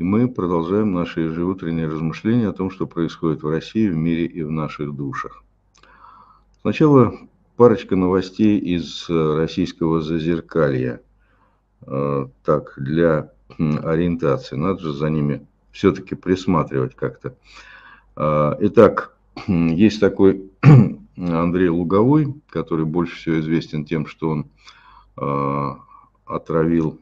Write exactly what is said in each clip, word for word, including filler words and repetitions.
И мы продолжаем наши ежеутренние размышления о том, что происходит в России, в мире и в наших душах. Сначала парочка новостей из российского зазеркалья. Так, для ориентации. Надо же за ними все-таки присматривать как-то. Итак, есть такой Андрей Луговой, который больше всего известен тем, что он отравил,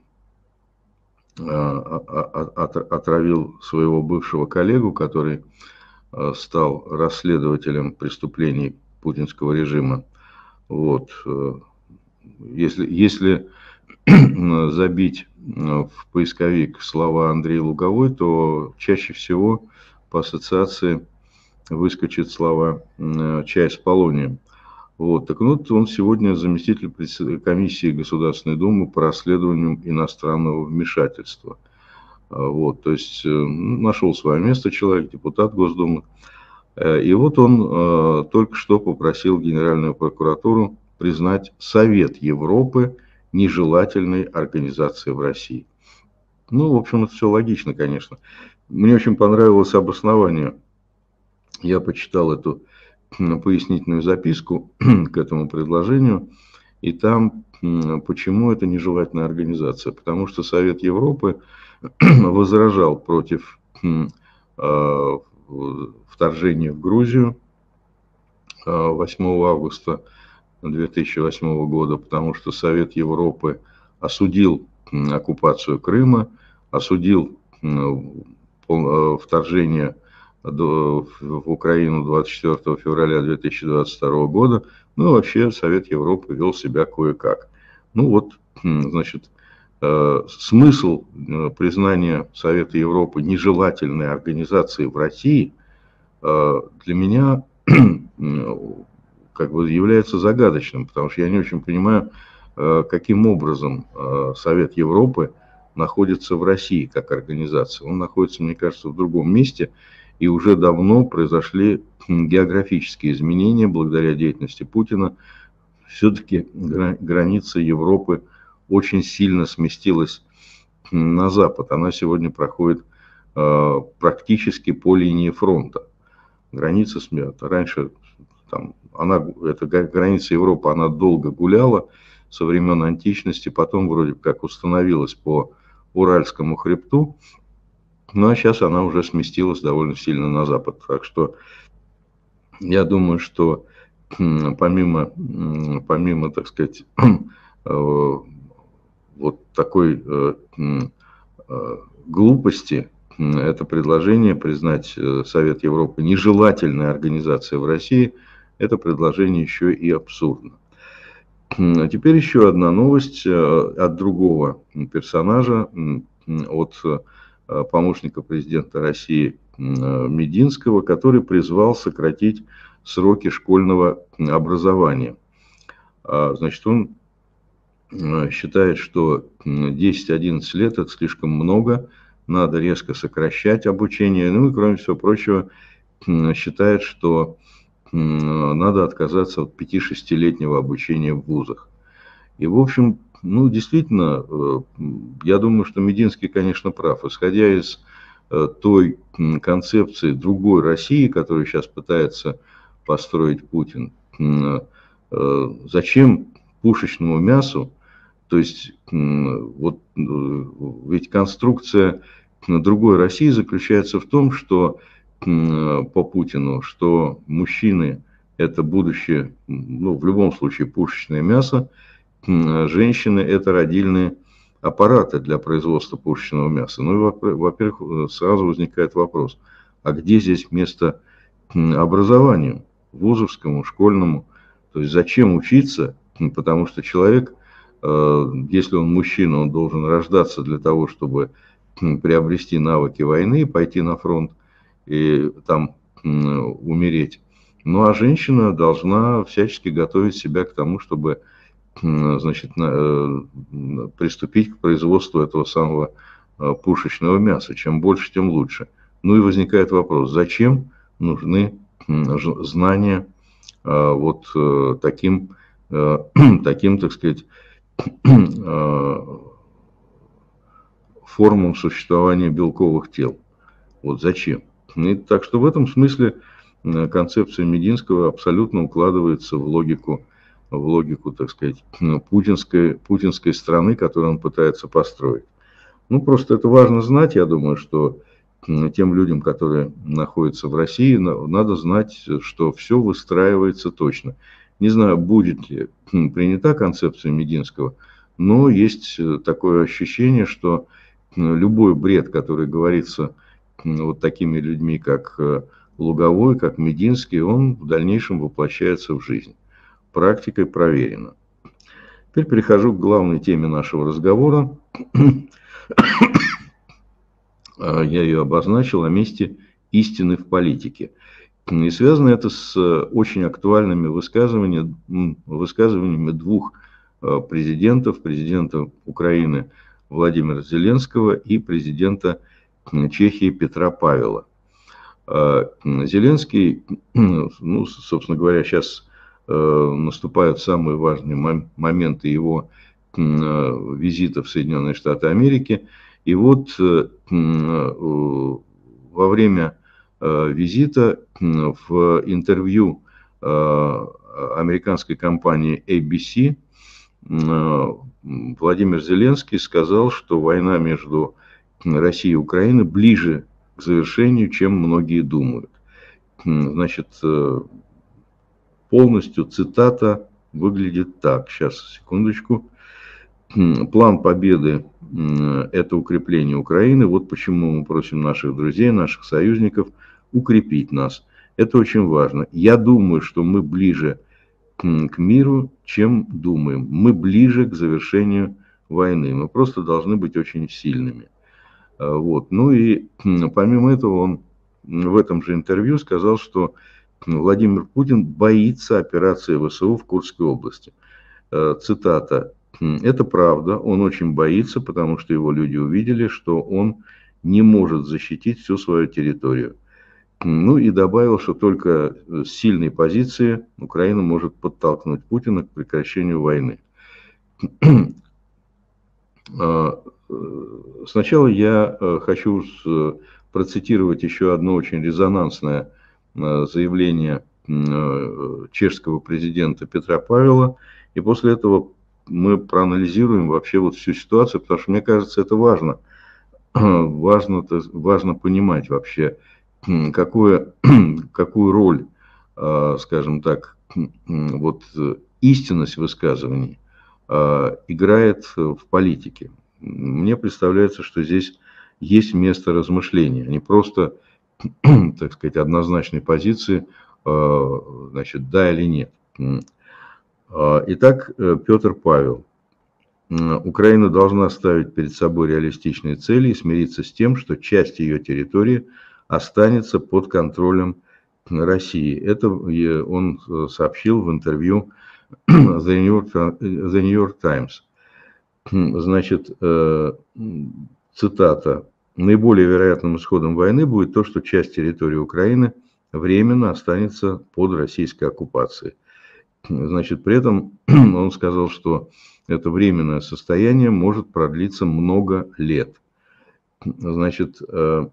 отравил своего бывшего коллегу, который стал расследователем преступлений путинского режима. Вот. Если, если забить в поисковик слова Андрей Луговой, то чаще всего по ассоциации выскочат слова «чай с полонием». Вот. Так вот, он сегодня заместитель комиссии Государственной Думы по расследованию иностранного вмешательства. Вот. То есть нашел свое место человек, депутат Госдумы. И вот он только что попросил Генеральную прокуратуру признать Совет Европы нежелательной организацией в России. Ну, в общем, это все логично, конечно. Мне очень понравилось обоснование. Я почитал эту пояснительную записку к этому предложению, и там почему это нежелательная организация. Потому что Совет Европы возражал против вторжения в Грузию восьмого августа две тысячи восьмого года, потому что Совет Европы осудил оккупацию Крыма, осудил вторжение в Украину двадцать четвёртого февраля две тысячи двадцать второго года. Ну, вообще Совет Европы вел себя кое-как. Ну вот, значит, смысл признания Совета Европы нежелательной организацией в России для меня как бы является загадочным, потому что я не очень понимаю, каким образом Совет Европы находится в России как организация. Он находится, мне кажется, в другом месте, и уже давно произошли географические изменения благодаря деятельности Путина. Все-таки граница Европы очень сильно сместилась на запад. Она сегодня проходит практически по линии фронта. Граница смерти. Раньше там, она, эта граница Европы, она долго гуляла со времен античности, потом вроде как установилась по Уральскому хребту, ну а сейчас она уже сместилась довольно сильно на запад. Так что я думаю, что помимо, помимо так сказать, вот такой глупости, это предложение признать Совет Европы нежелательной организацией в России, это предложение еще и абсурдно. А теперь еще одна новость от другого персонажа, от помощника президента России Мединского, который призвал сократить сроки школьного образования. Значит, он считает, что десять-одиннадцать лет – это слишком много, надо резко сокращать обучение. Ну и, кроме всего прочего, считает, что надо отказаться от пяти-шестилетнего обучения в вузах. И, в общем, ну, действительно, я думаю, что Мединский, конечно, прав. Исходя из той концепции другой России, которую сейчас пытается построить Путин, зачем пушечному мясу, то есть, вот, ведь конструкция другой России заключается в том, что по Путину, что мужчины – это будущее, ну, в любом случае, пушечное мясо, женщины – это родильные аппараты для производства пушечного мяса. Ну и, во-первых, сразу возникает вопрос, а где здесь место образованию, вузовскому, школьному? То есть зачем учиться? Потому что человек, если он мужчина, он должен рождаться для того, чтобы приобрести навыки войны, пойти на фронт и там умереть. Ну а женщина должна всячески готовить себя к тому, чтобы, значит, приступить к производству этого самого пушечного мяса. Чем больше, тем лучше. Ну и возникает вопрос, зачем нужны знания вот таким, таким, так сказать, формам существования белковых тел. Вот зачем? И так что в этом смысле концепция Мединского абсолютно укладывается в логику, в логику, так сказать, путинской, путинской страны, которую он пытается построить. Ну, просто это важно знать, я думаю, что тем людям, которые находятся в России, надо знать, что все выстраивается точно. Не знаю, будет ли принята концепция Мединского, но есть такое ощущение, что любой бред, который говорится вот такими людьми, как Луговой, как Мединский, он в дальнейшем воплощается в жизнь. Практикой проверено. Теперь перехожу к главной теме нашего разговора. Я ее обозначил, о месте истины в политике. И связано это с очень актуальными высказываниями, высказываниями двух президентов, президента Украины Владимира Зеленского и президента Чехии Петра Павела. Зеленский, ну, собственно говоря, сейчас наступают самые важные моменты его визита в Соединенные Штаты Америки. И вот во время визита в интервью американской компании эй би си Владимир Зеленский сказал, что война между Россией и Украиной ближе к завершению, чем многие думают. Значит, полностью цитата выглядит так. Сейчас, секундочку. План победы – это укрепление Украины. Вот почему мы просим наших друзей, наших союзников укрепить нас. Это очень важно. Я думаю, что мы ближе к миру, чем думаем. Мы ближе к завершению войны. Мы просто должны быть очень сильными. Вот. Ну и помимо этого он в этом же интервью сказал, что Владимир Путин боится операции ВСУ в Курской области. Цитата. Это правда, он очень боится, потому что его люди увидели, что он не может защитить всю свою территорию. Ну и добавил, что только с сильной позиции Украина может подтолкнуть Путина к прекращению войны. Сначала я хочу процитировать еще одно очень резонансное заявление чешского президента Петра Павела, и после этого мы проанализируем вообще вот всю ситуацию, потому что, мне кажется, это важно. Важно, важно понимать вообще, какую, какую роль, скажем так, вот истинность высказываний играет в политике. Мне представляется, что здесь есть место размышления, а не просто, так сказать, однозначной позиции, значит, да или нет. Итак, Петр Павел. Украина должна ставить перед собой реалистичные цели и смириться с тем, что часть ее территории останется под контролем России. Это он сообщил в интервью The New York, The New York Times. Значит, цитата. Наиболее вероятным исходом войны будет то, что часть территории Украины временно останется под российской оккупацией. Значит, при этом он сказал, что это временное состояние может продлиться много лет. Значит,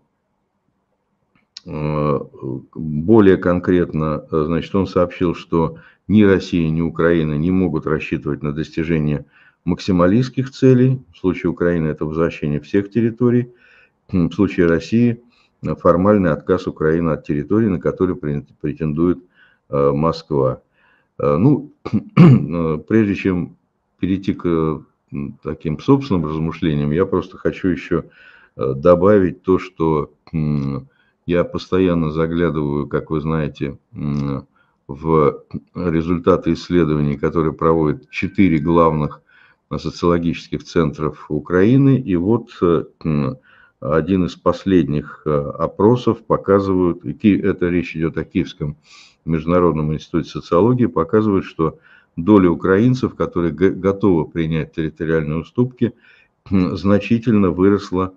более конкретно, значит, он сообщил, что ни Россия, ни Украина не могут рассчитывать на достижение максималистских целей. В случае Украины это возвращение всех территорий. В случае России формальный отказ Украины от территорий, на которые претендует Москва. Ну, прежде чем перейти к таким собственным размышлениям, я просто хочу еще добавить то, что я постоянно заглядываю, как вы знаете, в результаты исследований, которые проводят четыре главных социологических центров Украины. И вот один из последних опросов показывает, это речь идет о Киевском Международном институте социологии, показывает, что доля украинцев, которые готовы принять территориальные уступки, значительно выросла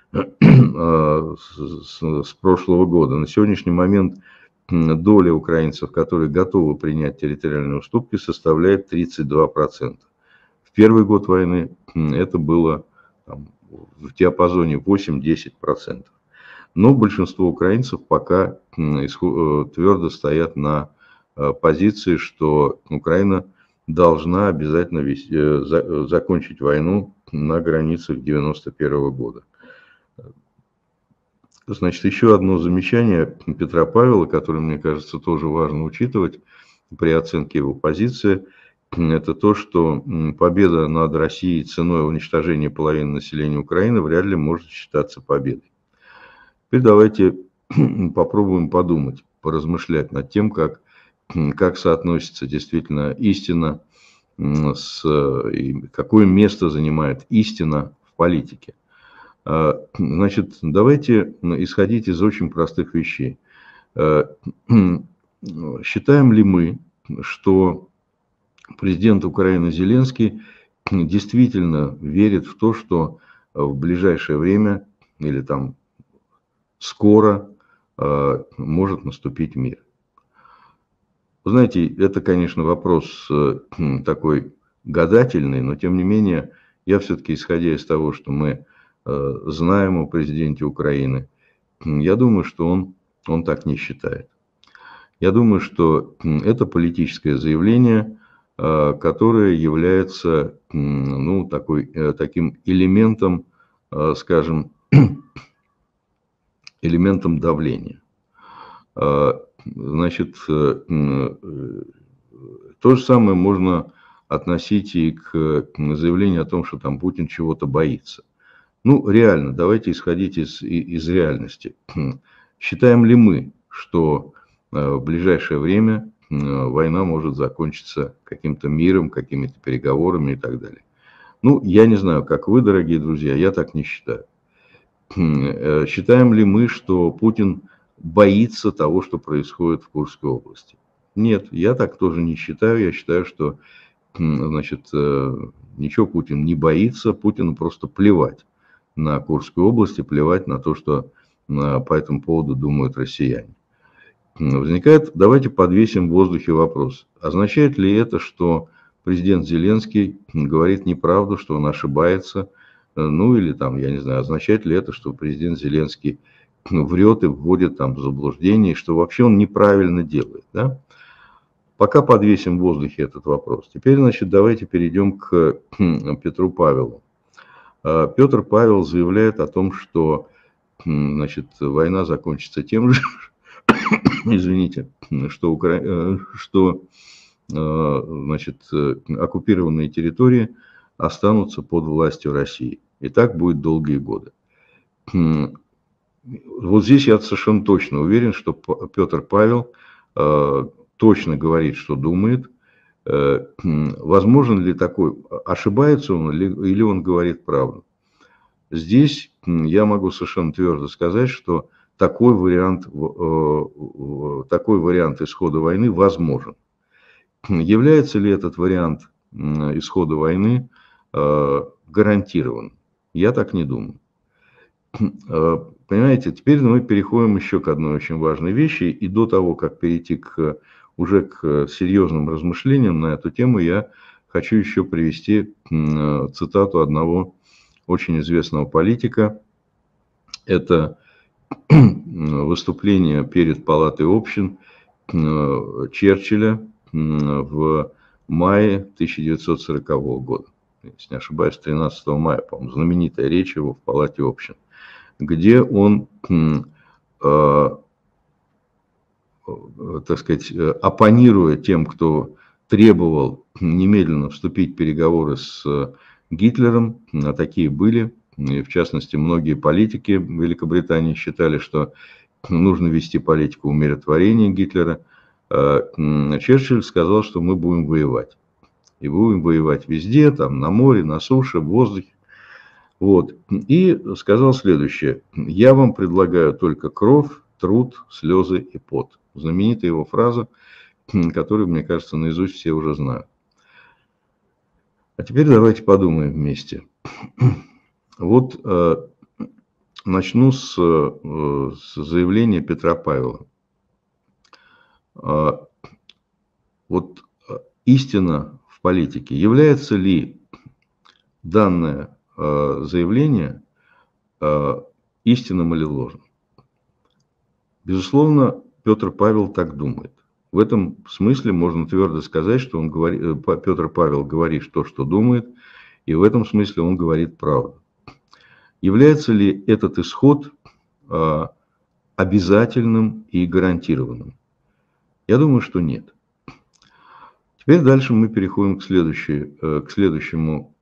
с прошлого года. На сегодняшний момент доля украинцев, которые готовы принять территориальные уступки, составляет тридцать два процента. В первый год войны это было там, в диапазоне восемь-десять процентов. Но большинство украинцев пока твердо стоят на позиции, что Украина должна обязательно вести, закончить войну на границах девяносто первого года. Значит, еще одно замечание Петра Павела, которое, мне кажется, тоже важно учитывать при оценке его позиции, это то, что победа над Россией ценой уничтожения половины населения Украины вряд ли может считаться победой. Теперь давайте попробуем подумать, поразмышлять над тем, как, как соотносится действительно истина с... и какое место занимает истина в политике. Значит, давайте исходить из очень простых вещей. Считаем ли мы, что президент Украины Зеленский действительно верит в то, что в ближайшее время или там скоро может наступить мир? Вы знаете, это, конечно, вопрос такой гадательный, но тем не менее, я все-таки, исходя из того, что мы знаем о президенте Украины, я думаю, что он, он так не считает. Я думаю, что это политическое заявление, которое является, ну, такой, таким элементом, скажем, элементом давления. Значит, то же самое можно относить и к заявлению о том, что там Путин чего-то боится. Ну, реально, давайте исходить из, из реальности. Считаем ли мы, что в ближайшее время война может закончиться каким-то миром, какими-то переговорами и так далее? Ну, я не знаю, как вы, дорогие друзья, я так не считаю. Считаем ли мы, что Путин боится того, что происходит в Курской области? Нет, я так тоже не считаю. Я считаю, что, значит, ничего Путин не боится, Путину просто плевать на Курскую область и плевать на то, что по этому поводу думают россияне. Возникает, давайте подвесим в воздухе вопрос. Означает ли это, что президент Зеленский говорит неправду, что он ошибается? Ну или там, я не знаю, означает ли это, что президент Зеленский врет и вводит там в заблуждение, что вообще он неправильно делает, да? Пока подвесим в воздухе этот вопрос. Теперь, значит, давайте перейдем к Петру Павелу. Петр Павел заявляет о том, что, значит, война закончится тем же, извините, что, Укра... что, значит, оккупированные территории останутся под властью России. И так будет долгие годы. Вот здесь я совершенно точно уверен, что Петр Павел точно говорит, что думает. Возможен ли такой, ошибается он или он говорит правду? Здесь я могу совершенно твердо сказать, что такой вариант, такой вариант исхода войны возможен. Является ли этот вариант исхода войны гарантирован? Я так не думаю. Понимаете, теперь мы переходим еще к одной очень важной вещи, и до того, как перейти к, уже к серьезным размышлениям на эту тему, я хочу еще привести цитату одного очень известного политика. Это выступление перед Палатой общин Черчилля в мае тысяча девятьсот сорокового года. Если не ошибаюсь, тринадцатого мая, по-моему, знаменитая речь его в Палате общин, где он, э, так сказать, оппонируя тем, кто требовал немедленно вступить в переговоры с Гитлером, а такие были, и в частности, многие политики Великобритании считали, что нужно вести политику умиротворения Гитлера, Черчилль сказал, что мы будем воевать. И будем воевать везде, там, на море, на суше, в воздухе. Вот. И сказал следующее. Я вам предлагаю только кровь, труд, слезы и пот. Знаменитая его фраза, которую, мне кажется, наизусть все уже знают. А теперь давайте подумаем вместе. Вот э, начну с, э, с заявления Петра Павела. Э, вот э, истина в политике. Является ли данное заявление истинным или ложным. Безусловно, Петр Павел так думает. В этом смысле можно твердо сказать, что он говорит, Петр Павел говорит то, что думает, и в этом смысле он говорит правду. Является ли этот исход обязательным и гарантированным? Я думаю, что нет. Теперь дальше мы переходим к, следующей, к следующему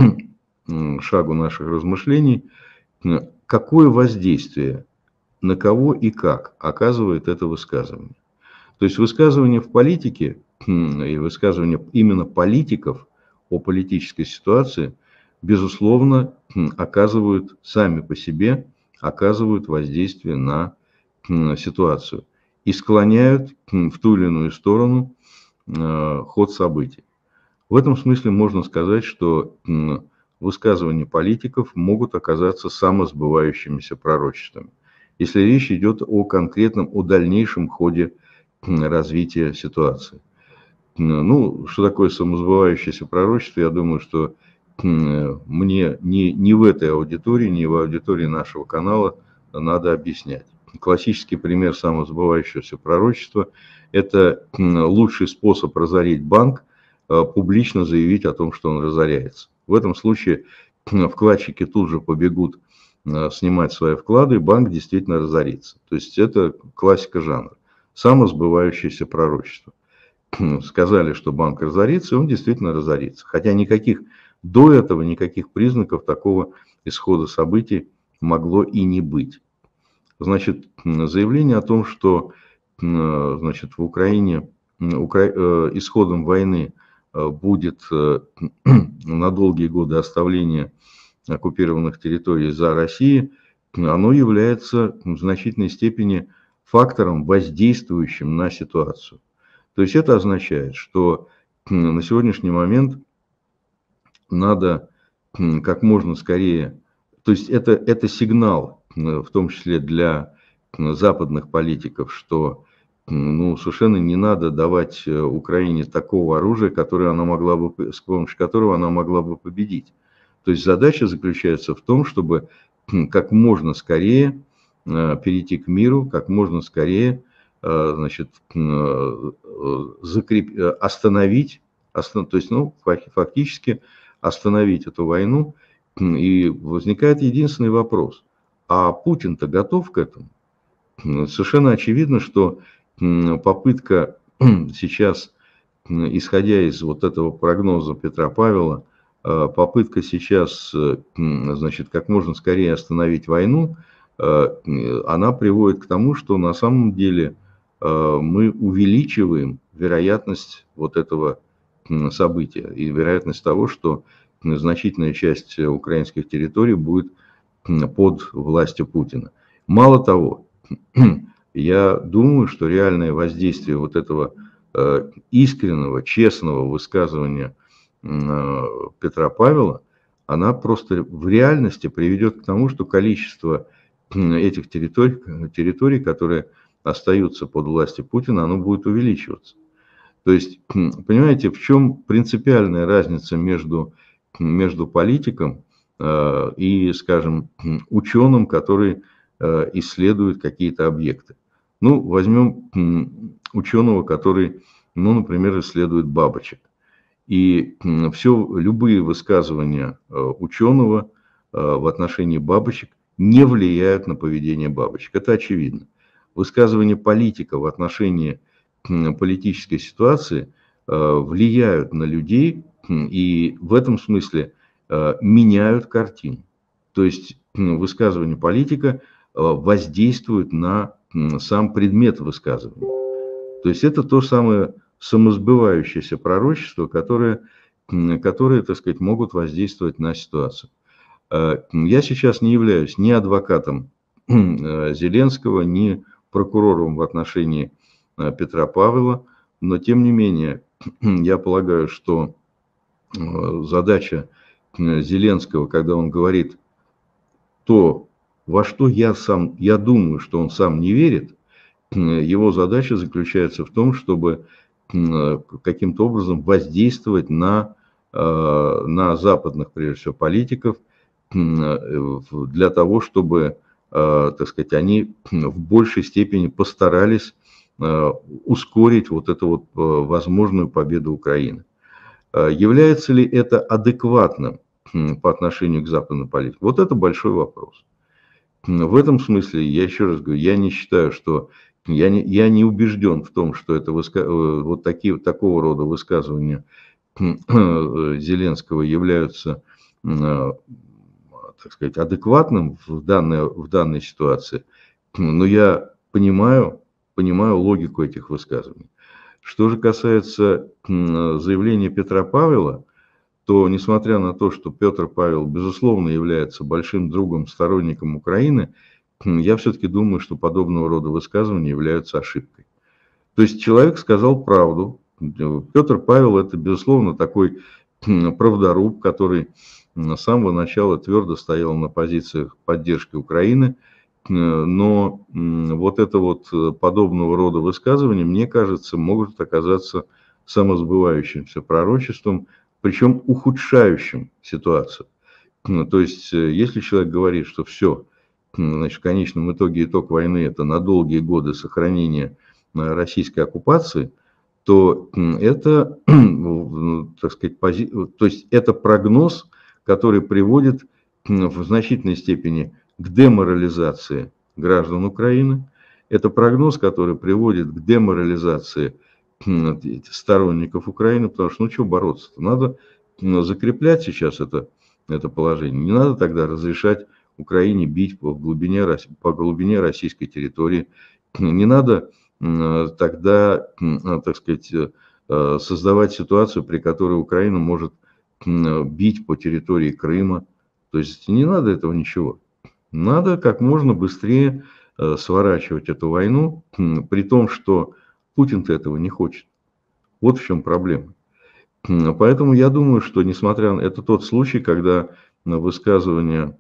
шагу наших размышлений. Какое воздействие, на кого и как оказывает это высказывание? То есть высказывания в политике и высказывания именно политиков о политической ситуации, безусловно, оказывают сами по себе, оказывают воздействие на ситуацию и склоняют в ту или иную сторону ход событий. В этом смысле можно сказать, что высказывания политиков могут оказаться самосбывающимися пророчествами, если речь идет о конкретном, о дальнейшем ходе развития ситуации. Ну, что такое самосбывающееся пророчество, я думаю, что мне не, не в этой аудитории, не в аудитории нашего канала надо объяснять. Классический пример самосбывающегося пророчества – это лучший способ разорить банк, публично заявить о том, что он разоряется. В этом случае вкладчики тут же побегут снимать свои вклады, и банк действительно разорится. То есть это классика жанра. Самосбывающееся пророчество. Сказали, что банк разорится, и он действительно разорится. Хотя никаких до этого, никаких признаков такого исхода событий могло и не быть. Значит, заявление о том, что значит, в Украине исходом войны будет на долгие годы оставление оккупированных территорий за Россией, оно является в значительной степени фактором, воздействующим на ситуацию. То есть это означает, что на сегодняшний момент надо как можно скорее, то есть это, это сигнал, в том числе для западных политиков, что ну, совершенно не надо давать Украине такого оружия, которое она могла бы, с помощью которого она могла бы победить. То есть задача заключается в том, чтобы как можно скорее перейти к миру, как можно скорее значит, закреп... остановить, останов... то есть ну, фактически остановить эту войну. И возникает единственный вопрос. А Путин-то готов к этому? Совершенно очевидно, что попытка сейчас, исходя из вот этого прогноза Петра Павела, попытка сейчас, значит, как можно скорее остановить войну, она приводит к тому, что на самом деле мы увеличиваем вероятность вот этого события и вероятность того, что значительная часть украинских территорий будет под властью Путина. Мало того, я думаю, что реальное воздействие вот этого искреннего, честного высказывания Петра Павела, она просто в реальности приведет к тому, что количество этих территорий, территорий, которые остаются под властью Путина, оно будет увеличиваться. То есть, понимаете, в чем принципиальная разница между, между политиком и, скажем, ученым, который исследует какие-то объекты. Ну, возьмем ученого, который, ну, например, исследует бабочек. И все, любые высказывания ученого в отношении бабочек не влияют на поведение бабочек. Это очевидно. Высказывания политика в отношении политической ситуации влияют на людей и в этом смысле меняют картину. То есть высказывание политика воздействует на сам предмет высказывания. То есть это то самое самосбывающееся пророчество, которое, которые, так сказать, могут воздействовать на ситуацию. Я сейчас не являюсь ни адвокатом Зеленского, ни прокурором в отношении Петра Павела, но тем не менее я полагаю, что задача Зеленского, когда он говорит то, во что я сам, я думаю, что он сам не верит, его задача заключается в том, чтобы каким-то образом воздействовать на, на западных, прежде всего, политиков, для того, чтобы, так сказать, они в большей степени постарались ускорить вот эту вот возможную победу Украины. Является ли это адекватным по отношению к западной политике? Вот это большой вопрос. В этом смысле, я еще раз говорю, я не считаю, что я не, я не убежден в том, что это выска... вот такие, такого рода высказывания Зеленского являются, так сказать, адекватным в данной, в данной ситуации. Но я понимаю, понимаю логику этих высказываний. Что же касается заявления Петра Павела, то, несмотря на то, что Петр Павел, безусловно, является большим другом, сторонником Украины, я все-таки думаю, что подобного рода высказывания являются ошибкой. То есть человек сказал правду. Петр Павел – это, безусловно, такой правдоруб, который с самого начала твердо стоял на позициях поддержки Украины. Но вот это вот подобного рода высказывания, мне кажется, могут оказаться самосбывающимся пророчеством, причем ухудшающим ситуацию. То есть, если человек говорит, что все, значит, в конечном итоге итог войны – это на долгие годы сохранения российской оккупации, то это, так сказать, пози... то есть это прогноз, который приводит в значительной степени к деморализации граждан Украины. Это прогноз, который приводит к деморализации сторонников Украины, потому что, ну, что бороться-то? Надо закреплять сейчас это, это положение. Не надо тогда разрешать Украине бить по глубине, по глубине российской территории. Не надо тогда, так сказать, создавать ситуацию, при которой Украина может бить по территории Крыма. То есть не надо этого ничего. Надо как можно быстрее сворачивать эту войну, при том, что Путин-то этого не хочет. Вот в чем проблема. Поэтому я думаю, что несмотря на... Это тот случай, когда высказывание,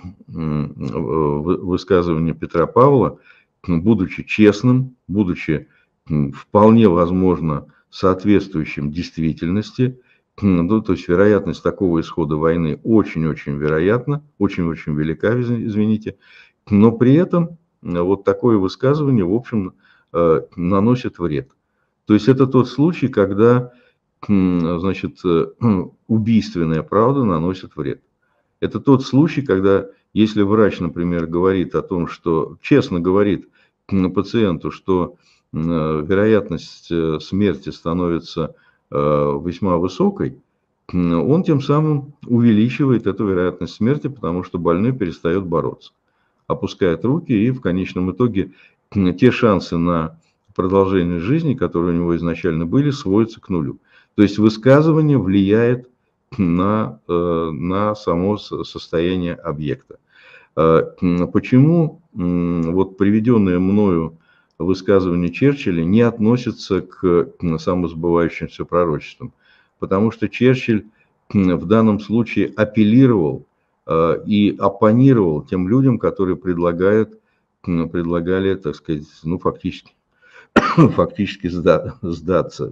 высказывание Петра Павла, будучи честным, будучи вполне возможно соответствующим действительности, ну, то есть вероятность такого исхода войны очень-очень вероятна, очень-очень велика, извините, но при этом вот такое высказывание, в общем, наносит вред. То есть это тот случай, когда, значит, убийственная правда наносит вред. Это тот случай, когда, если врач, например, говорит о том, что, честно говорит пациенту, что вероятность смерти становится весьма высокой, он тем самым увеличивает эту вероятность смерти, потому что больной перестает бороться, опускает руки, и в конечном итоге те шансы на продолжение жизни, которые у него изначально были, сводятся к нулю. То есть высказывание влияет на, на само состояние объекта. Почему вот приведенное мною высказывание Черчилля не относится к самосбывающимся пророчествам? Потому что Черчилль в данном случае апеллировал и оппонировал тем людям, которые предлагают, предлагали, так сказать, ну, фактически, фактически сдаться.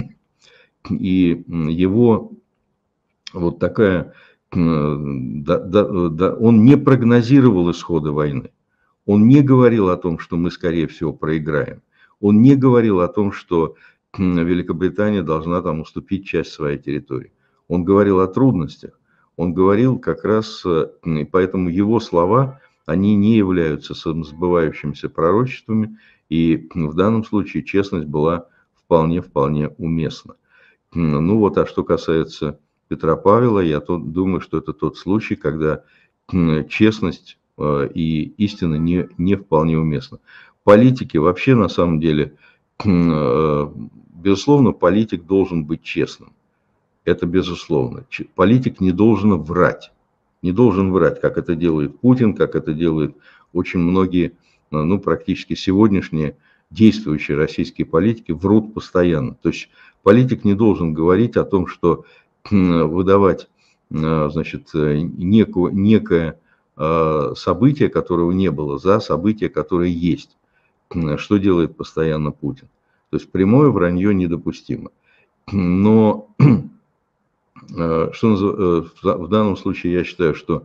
И его вот такая... Да, да, да, он не прогнозировал исхода войны. Он не говорил о том, что мы, скорее всего, проиграем. Он не говорил о том, что Великобритания должна там уступить часть своей территории. Он говорил о трудностях. Он говорил как раз, поэтому его слова, они не являются самосбывающимися пророчествами, и в данном случае честность была вполне-вполне уместна. Ну вот, а что касается Петра Павела, я тут думаю, что это тот случай, когда честность и истина не, не вполне уместна. Политики вообще, на самом деле, безусловно, политик должен быть честным. Это безусловно. Политик не должен врать. Не должен врать, как это делает Путин, как это делают очень многие, ну, практически сегодняшние действующие российские политики, врут постоянно. То есть политик не должен говорить о том, что выдавать, значит, некое, некое событие, которого не было, за событие, которое есть. Что делает постоянно Путин? То есть прямое вранье недопустимо. Но что, в данном случае я считаю, что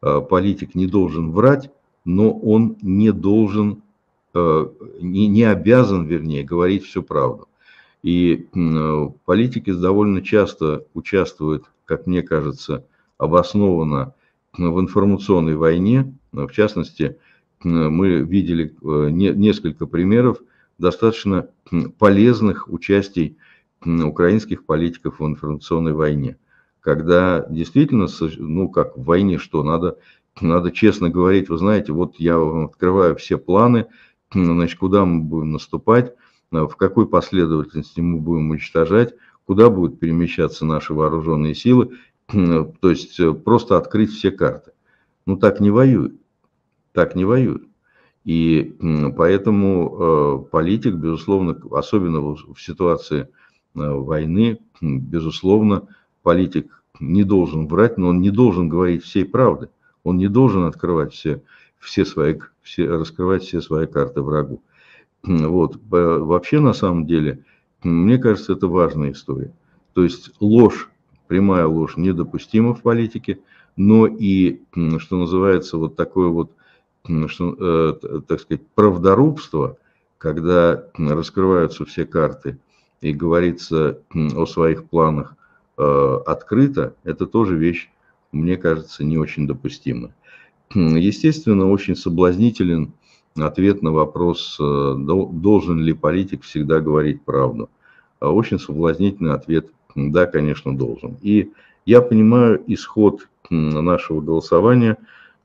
политик не должен врать, но он не должен, не, не обязан, вернее, говорить всю правду. И политики довольно часто участвуют, как мне кажется, обоснованно в информационной войне. В частности, мы видели несколько примеров достаточно полезных участий украинских политиков в информационной войне. Когда действительно, ну как в войне, что надо, надо честно говорить, вы знаете, вот я вам открываю все планы, значит, куда мы будем наступать, в какой последовательности мы будем уничтожать, куда будут перемещаться наши вооруженные силы, то есть просто открыть все карты. Ну так не воюют, так не воюют. И поэтому политик, безусловно, особенно в ситуации войны, безусловно, политик не должен врать, но он не должен говорить всей правды. Он не должен открывать все, все свои, все, раскрывать все свои карты врагу. Вот. Вообще, на самом деле, мне кажется, это важная история. То есть ложь, прямая ложь недопустима в политике, но и, что называется, вот такое вот, что, так сказать, правдорубство, когда раскрываются все карты и говорится о своих планах открыто, это тоже вещь, мне кажется, не очень допустимая. Естественно, очень соблазнителен ответ на вопрос, должен ли политик всегда говорить правду. Очень соблазнительный ответ, да, конечно, должен. И я понимаю исход нашего голосования.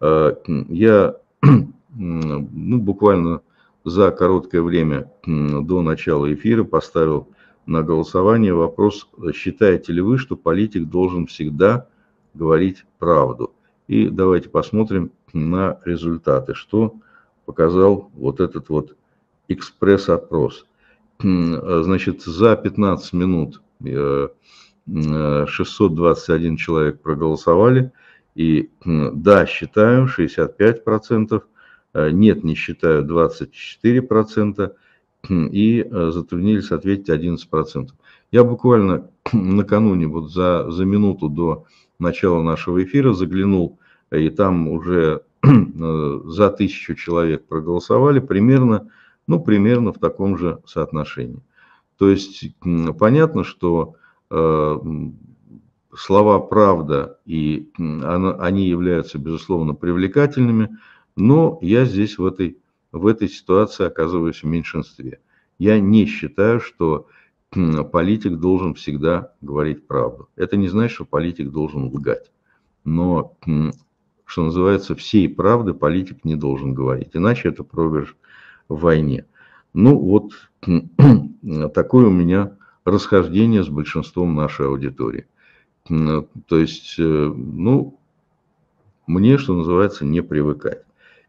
Я ну, буквально за короткое время до начала эфира поставил на голосование вопрос, считаете ли вы, что политик должен всегда говорить правду. И давайте посмотрим на результаты, что показал вот этот вот экспресс-опрос. Значит, за пятнадцать минут шестьсот двадцать один человек проголосовали. И да, считаю, шестьдесят пять процентов, нет, не считаю, двадцать четыре процента, и затруднились ответить одиннадцать процентов. Я буквально накануне, вот за, за минуту до начала нашего эфира заглянул, и там уже за тысячу человек проголосовали, примерно, ну, примерно в таком же соотношении. То есть понятно, что э, слова «правда», и она, они являются, безусловно, привлекательными, но я здесь в этой, в этой ситуации оказываюсь в меньшинстве. Я не считаю, что политик должен всегда говорить правду. Это не значит, что политик должен лгать. Но, что называется, всей правды политик не должен говорить. Иначе это проигрыш в войне. Ну вот такое у меня расхождение с большинством нашей аудитории. То есть, ну, мне, что называется, не привыкать.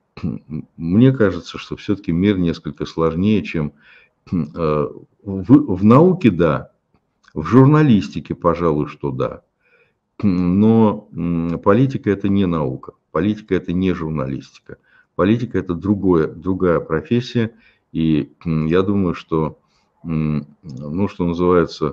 Мне кажется, что все-таки мир несколько сложнее, чем в, в науке, да, в журналистике, пожалуй, что да. Но политика – это не наука, политика – это не журналистика. Политика – это другое, другая профессия, и я думаю, что, ну, что называется,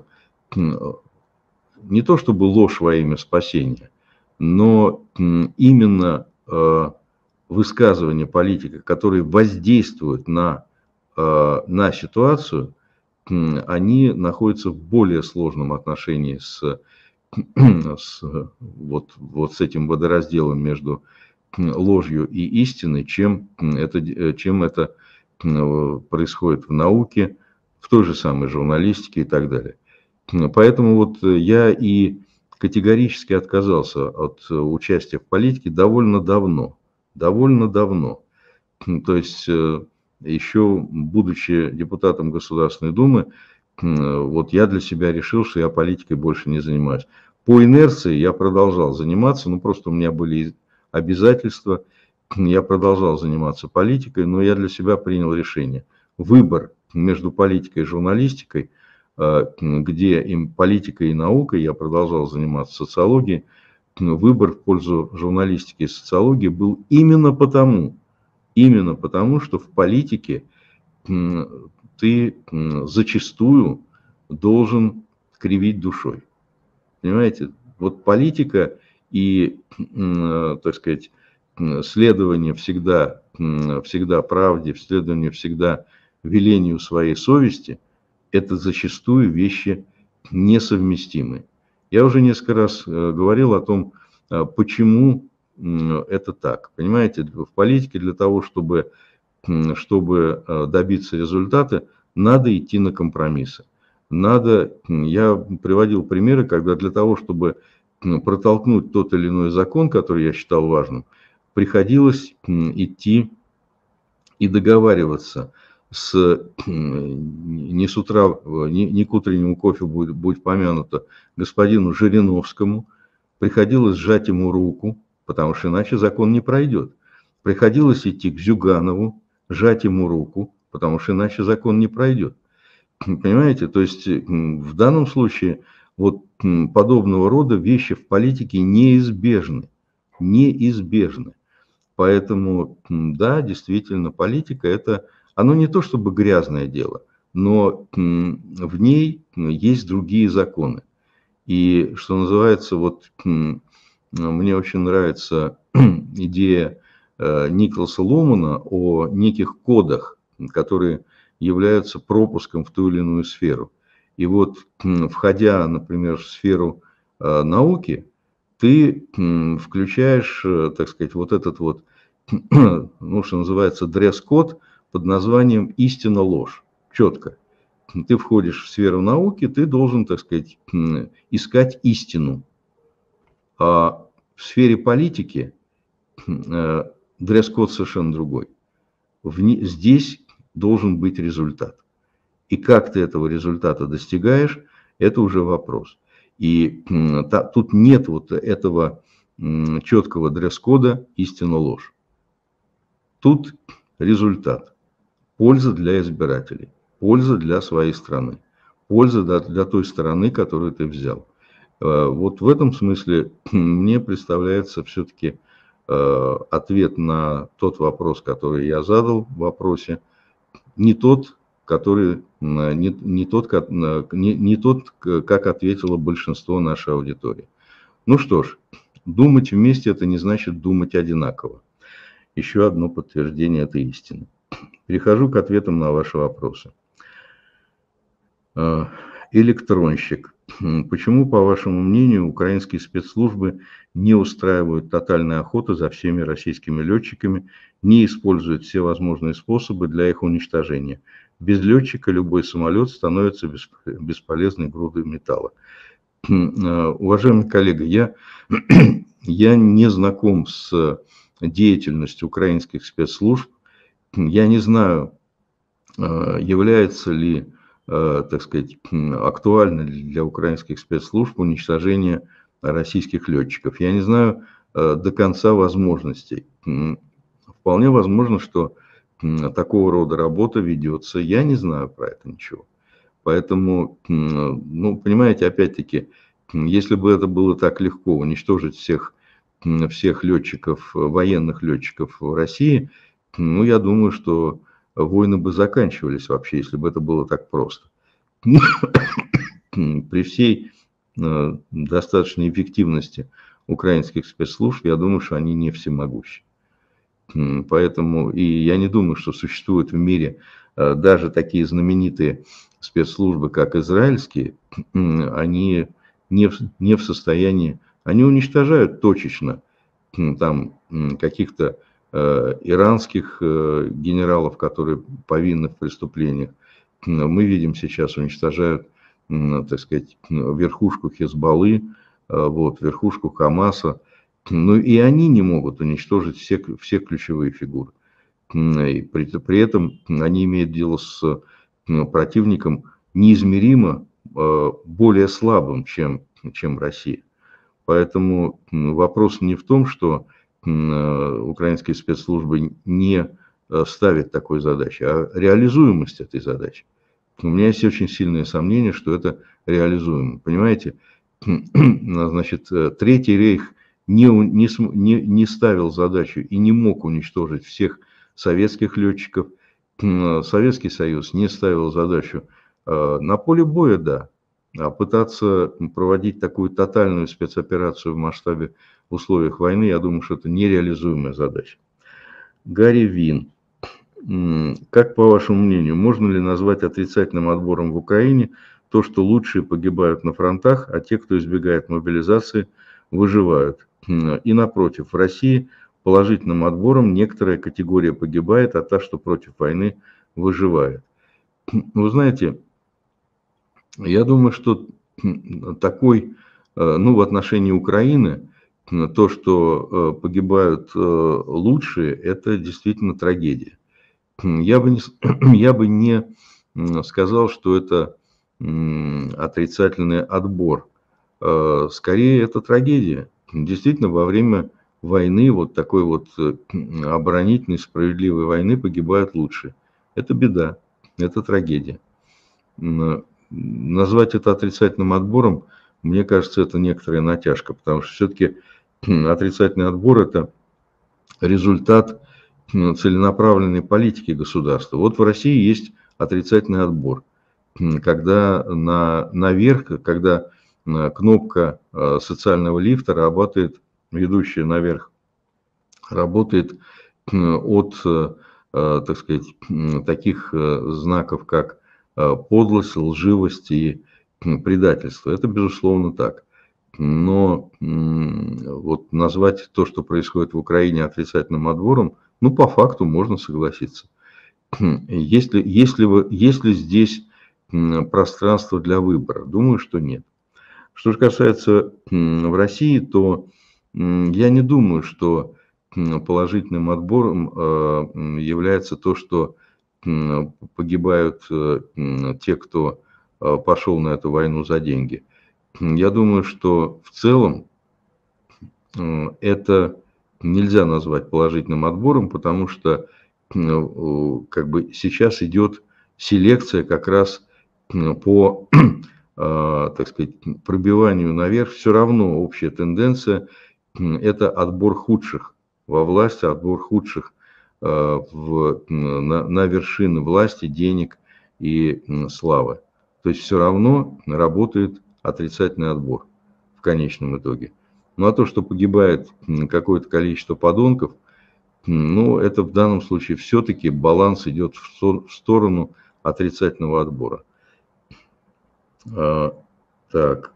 не то чтобы ложь во имя спасения, но именно высказывания политика, которые воздействуют на, на ситуацию, они находятся в более сложном отношении с, с, вот, вот с этим водоразделом между ложью и истиной, чем это, чем это происходит в науке, в той же самой журналистике и так далее. Поэтому вот я и категорически отказался от участия в политике довольно давно. Довольно давно. То есть, еще будучи депутатом Государственной Думы, вот я для себя решил, что я политикой больше не занимаюсь. По инерции я продолжал заниматься, ну просто у меня были обязательства, я продолжал заниматься политикой, но я для себя принял решение. Выбор между политикой и журналистикой, где им политикой и наукой, я продолжал заниматься социологией, выбор в пользу журналистики и социологии был именно потому, именно потому, что в политике ты зачастую должен кривить душой. Понимаете? Вот политика и, так сказать, следование всегда, всегда правде, следование всегда велению своей совести, это зачастую вещи несовместимые. Я уже несколько раз говорил о том, почему это так. Понимаете, в политике для того, чтобы, чтобы добиться результата, надо идти на компромиссы. Надо, я приводил примеры, когда для того, чтобы протолкнуть тот или иной закон, который я считал важным, приходилось идти и договариваться с, не с утра, не, не к утреннему кофе будет, будет помянуто, господину Жириновскому, приходилось сжать ему руку, потому что иначе закон не пройдет. Приходилось идти к Зюганову, сжать ему руку, потому что иначе закон не пройдет. Понимаете, то есть в данном случае вот подобного рода вещи в политике неизбежны, неизбежны. Поэтому, да, действительно, политика это, оно не то чтобы грязное дело, но в ней есть другие законы. И, что называется, вот мне очень нравится идея Николаса Ломана о неких кодах, которые являются пропуском в ту или иную сферу. И вот, входя, например, в сферу науки, ты включаешь, так сказать, вот этот вот, ну, что называется, дресс-код под названием «истина-ложь». Четко. Ты входишь в сферу науки, ты должен, так сказать, искать истину. А в сфере политики дресс-код совершенно другой. Здесь должен быть результат. И как ты этого результата достигаешь, это уже вопрос. И та, тут нет вот этого четкого дресс-кода «истина-ложь». Тут результат. Польза для избирателей, польза для своей страны, польза для, для той стороны, которую ты взял. Вот в этом смысле мне представляется все-таки ответ на тот вопрос, который я задал в вопросе, не тот, который, не, не, тот, как, не, не тот, как ответило большинство нашей аудитории. Ну что ж, думать вместе – это не значит думать одинаково. Еще одно подтверждение этой истины. Перехожу к ответам на ваши вопросы. Электронщик. Почему, по вашему мнению, украинские спецслужбы не устраивают тотальной охоты за всеми российскими летчиками, не используют все возможные способы для их уничтожения? Без летчика любой самолет становится бесполезной грудой металла. Уважаемый коллега, я, я не знаком с деятельностью украинских спецслужб. Я не знаю, является ли, так сказать, актуально для украинских спецслужб уничтожение российских летчиков. Я не знаю до конца возможностей. Вполне возможно, что такого рода работа ведется. Я не знаю про это ничего. Поэтому, ну, понимаете, опять-таки, если бы это было так легко уничтожить всех, всех летчиков, военных летчиков в России, ну, я думаю, что войны бы заканчивались вообще, если бы это было так просто. При всей достаточной эффективности украинских спецслужб, я думаю, что они не всемогущи. Поэтому и я не думаю, что существуют в мире даже такие знаменитые спецслужбы, как израильские, они не в, не в состоянии, они уничтожают точечно там каких-то э, иранских э, генералов, которые повинны в преступлениях. Мы видим сейчас уничтожают, э, так сказать, верхушку Хезболлы, э, вот, верхушку Хамаса. Ну и они не могут уничтожить все, все ключевые фигуры. И при, при этом они имеют дело с противником неизмеримо более слабым, чем, чем Россия. Поэтому вопрос не в том, что украинские спецслужбы не ставят такой задачи, а реализуемость этой задачи. У меня есть очень сильное сомнение, что это реализуемо. Понимаете, значит, Третий рейх не, не, не, не ставил задачу и не мог уничтожить всех советских летчиков. Советский Союз не ставил задачу на поле боя, да, а пытаться проводить такую тотальную спецоперацию в масштабе в условиях войны, я думаю, что это нереализуемая задача. Гарри Вин. Как, по вашему мнению, можно ли назвать отрицательным отбором в Украине то, что лучшие погибают на фронтах, а те, кто избегает мобилизации, выживают? И напротив, в России положительным отбором некоторая категория погибает, а та, что против войны, выживает. Вы знаете, я думаю, что такой, ну, в отношении Украины, то, что погибают лучшие, это действительно трагедия. Я бы не, я бы не сказал, что это отрицательный отбор. Скорее, это трагедия. Действительно, во время войны, вот такой вот оборонительной, справедливой войны погибают лучшие. Это беда, это трагедия. Назвать это отрицательным отбором, мне кажется, это некоторая натяжка, потому что все-таки отрицательный отбор – это результат целенаправленной политики государства. Вот в России есть отрицательный отбор, когда на, наверх, когда кнопка социального лифта работает, ведущая наверх, работает от, так сказать, таких знаков, как подлость, лживость и предательство. Это, безусловно, так. Но вот назвать то, что происходит в Украине, отрицательным отбором, ну, по факту можно согласиться. Если, если, вы, если здесь пространство для выбора, думаю, что нет. Что же касается в России, то я не думаю, что положительным отбором является то, что погибают те, кто пошел на эту войну за деньги. Я думаю, что в целом это нельзя назвать положительным отбором, потому что как бы сейчас идет селекция как раз по, так сказать, пробиванию наверх. Все равно общая тенденция – это отбор худших во власти, отбор худших в, на, на вершины власти, денег и славы. То есть все равно работает отрицательный отбор в конечном итоге. Ну а то, что погибает какое-то количество подонков, ну это в данном случае все-таки баланс идет в сторону отрицательного отбора. А, так.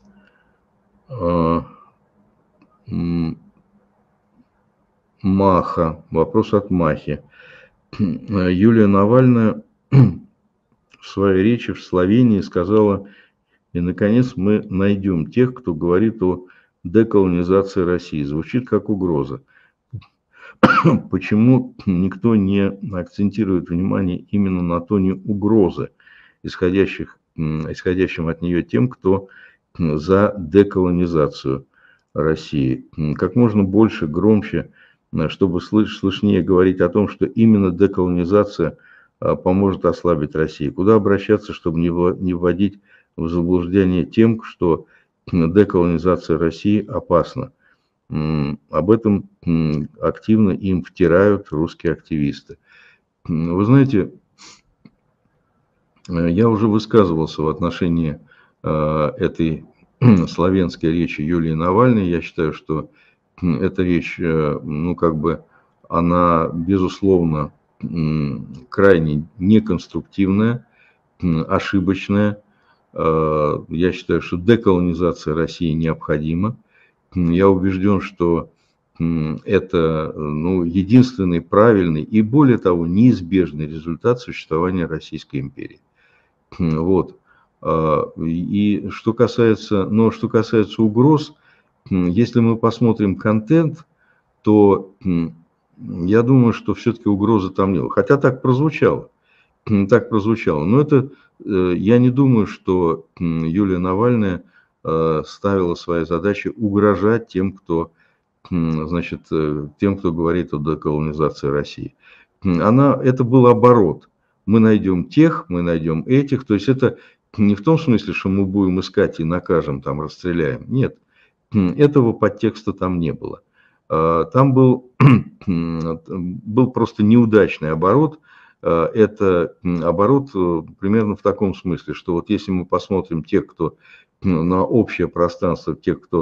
А, Маха. Вопрос от Махи. Юлия Навальная в своей речи в Словении сказала: и, наконец, мы найдем тех, кто говорит о деколонизации России. Звучит как угроза. Почему никто не акцентирует внимание именно на тоне угрозы, исходящих, исходящим от нее тем, кто за деколонизацию России? Как можно больше, громче, чтобы слыш, слышнее говорить о том, что именно деколонизация поможет ослабить Россию. Куда обращаться, чтобы не вводить в заблуждение тем, что деколонизация России опасна? Об этом активно им втирают русские активисты. Вы знаете, я уже высказывался в отношении этой словенской речи Юлии Навальной. Я считаю, что эта речь, ну, как бы, она, безусловно, крайне неконструктивная, ошибочная. Я считаю, что деколонизация России необходима. Я убежден, что это, ну, единственный правильный и, более того, неизбежный результат существования Российской империи. Вот. И что касается, но что касается угроз, если мы посмотрим контент, то я думаю, что все-таки угрозы там не было. Хотя так прозвучало. Так прозвучало. Но это, я не думаю, что Юлия Навальная ставила своей задачей угрожать тем, кто, значит, тем, кто говорит о деколонизации России. Она, это был оборот. Мы найдем тех, мы найдем этих. То есть это не в том смысле, что мы будем искать и накажем, там, расстреляем. Нет, этого подтекста там не было. Там был, был просто неудачный оборот. Это оборот примерно в таком смысле, что вот если мы посмотрим тех, кто на общее пространство, тех, кто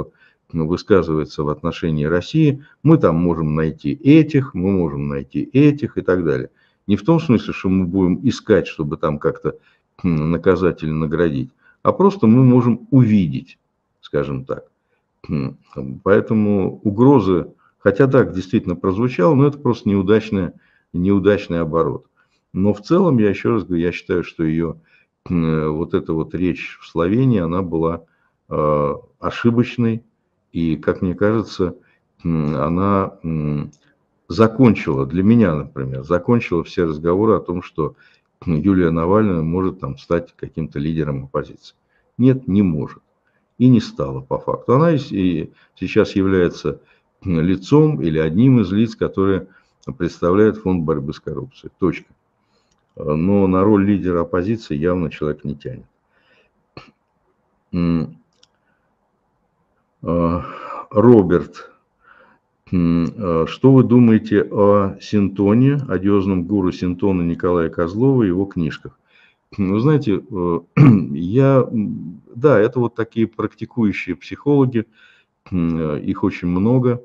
высказывается в отношении России, мы там можем найти этих, мы можем найти этих и так далее. Не в том смысле, что мы будем искать, чтобы там как-то наказать или наградить, а просто мы можем увидеть, скажем так. Поэтому угрозы, хотя так действительно прозвучало, но это просто неудачный, неудачный оборот. Но в целом, я еще раз говорю, я считаю, что ее вот эта вот речь в Словении, она была э, ошибочной. И, как мне кажется, она закончила, для меня, например, закончила все разговоры о том, что Юлия Навальная может там стать каким-то лидером оппозиции. Нет, не может. И не стала по факту. Она и сейчас является лицом или одним из лиц, которые представляет фонд борьбы с коррупцией. Точка. Но на роль лидера оппозиции явно человек не тянет. Роберт, что вы думаете о Синтоне, одиозном гуру Синтона Николая Козлова и его книжках? Вы знаете, я, да, это вот такие практикующие психологи, их очень много.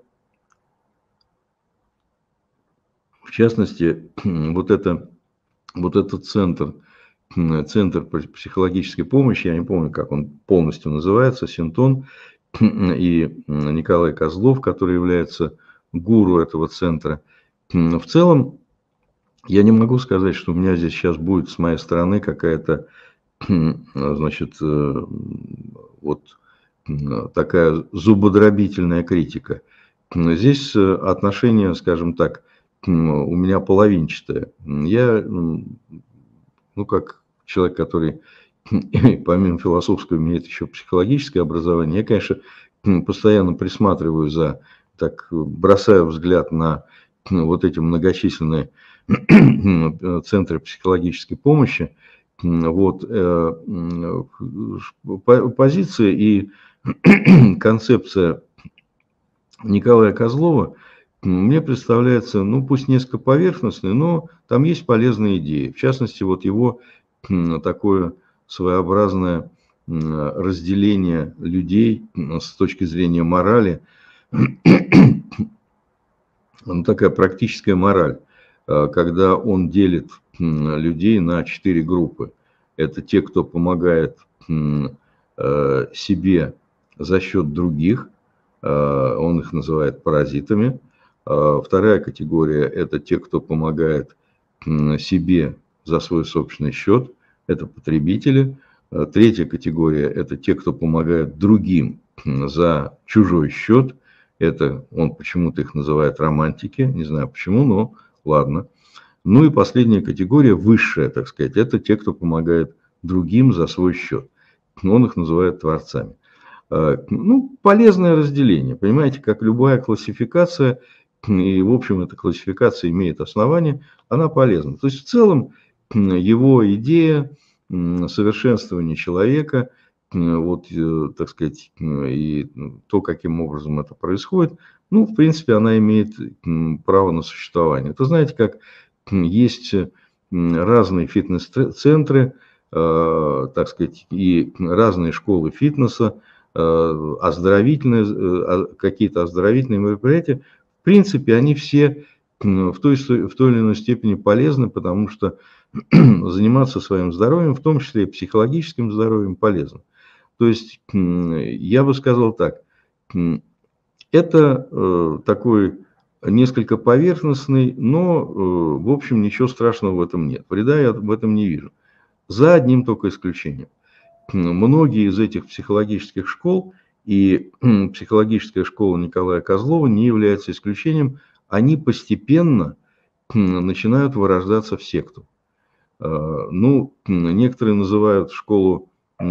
В частности, вот, это, вот этот центр, центр психологической помощи, я не помню, как он полностью называется, Синтон, и Николай Козлов, который является гуру этого центра. В целом, я не могу сказать, что у меня здесь сейчас будет с моей стороны какая-то, значит, вот такая зубодробительная критика. Здесь отношение, скажем так, у меня половинчатое. Я, ну, как человек, который помимо философского имеет еще психологическое образование, я, конечно, постоянно присматриваю за, так бросаю взгляд на вот эти многочисленные центры психологической помощи. Вот, позиция и концепция Николая Козлова мне представляется, ну, пусть несколько поверхностной, но там есть полезные идеи. В частности, вот его такое своеобразное разделение людей с точки зрения морали, ну, такая практическая мораль, когда он делит людей на четыре группы. Это те, кто помогает себе за счет других, он их называет паразитами. Вторая категория – это те, кто помогает себе за свой собственный счет, это потребители. Третья категория – это те, кто помогает другим за чужой счет. Это он почему-то их называет романтики, не знаю почему, но ладно. Ну и последняя категория, высшая, так сказать, это те, кто помогает другим за свой счет. Он их называет творцами. Ну, полезное разделение, понимаете, как любая классификация, и, в общем, эта классификация имеет основание, она полезна. То есть, в целом, его идея совершенствования человека, вот, так сказать, и то, каким образом это происходит, ну, в принципе, она имеет право на существование. Это, знаете, как есть разные фитнес-центры, так сказать, и разные школы фитнеса, оздоровительные, какие-то оздоровительные мероприятия. В принципе, они все в той, в той или иной степени полезны, потому что заниматься своим здоровьем, в том числе и психологическим здоровьем, полезно. То есть, я бы сказал так, это такой несколько поверхностный, но, в общем, ничего страшного в этом нет. Вреда я в этом не вижу. За одним только исключением. Многие из этих психологических школ, и психологическая школа Николая Козлова не является исключением, они постепенно начинают вырождаться в секту. Ну, некоторые называют школу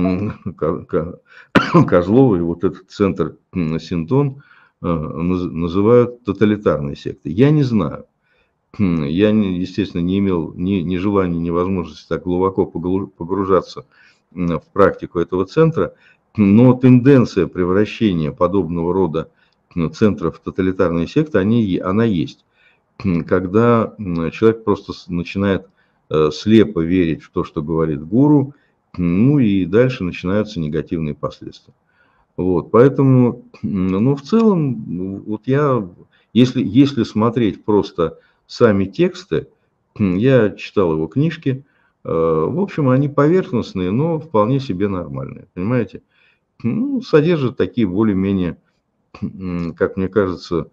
Козлова и вот этот центр Синтон называют тоталитарной сектой. Я не знаю. Я, естественно, не имел ни, ни желания, ни возможности так глубоко погружаться в практику этого центра, но тенденция превращения подобного рода центров в тоталитарные секты, они, она есть. Когда человек просто начинает слепо верить в то, что говорит гуру, ну и дальше начинаются негативные последствия. Вот, поэтому, ну, в целом, вот я, если, если смотреть просто сами тексты, я читал его книжки, в общем, они поверхностные, но вполне себе нормальные, понимаете? Ну, содержат такие более-менее, как мне кажется,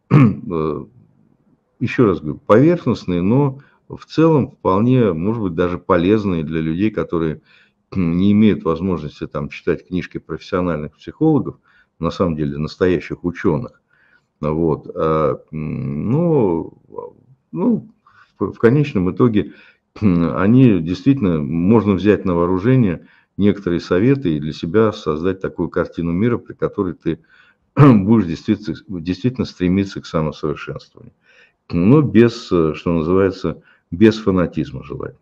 еще раз говорю, поверхностные, но в целом вполне, может быть, даже полезные для людей, которые не имеют возможности там читать книжки профессиональных психологов, на самом деле настоящих ученых. Вот. А, но, ну, в, в конечном итоге они действительно, можно взять на вооружение некоторые советы и для себя создать такую картину мира, при которой ты будешь действительно, действительно стремиться к самосовершенствованию. Но без, что называется, без фанатизма желательно.